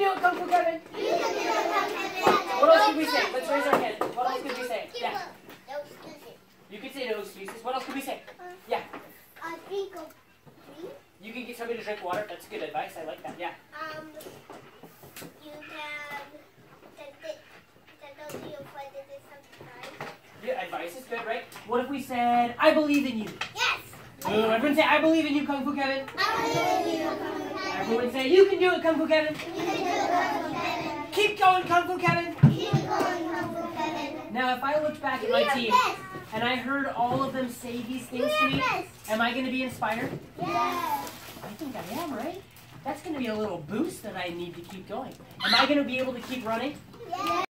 do it, Kung Fu Kevin. You can do it, Kung Fu Kevin. What else could we say? Let's raise our hand. What else could we say? Yeah. No excuses. You can say no excuses. What else could we say? Yeah. I think of drink. You can get somebody to drink water. That's good advice. I like that. Yeah. You can tell your friend that there's something. Yeah, advice is good, right? What if we said, I believe in you? Yes. Ooh, everyone say, I believe in you, Kung Fu Kevin. I believe in you, Kung Fu Kevin. Everyone say, you can do it, Kung Fu Kevin. You can do it, Kung Fu Kevin. Keep going, Kung Fu Kevin. Keep going, Kung Fu Kevin. Now, if I looked back at my team and I heard all of them say these things to me, am I going to be inspired? Yes. I think I am, right? That's going to be a little boost that I need to keep going. Am I going to be able to keep running? Yes.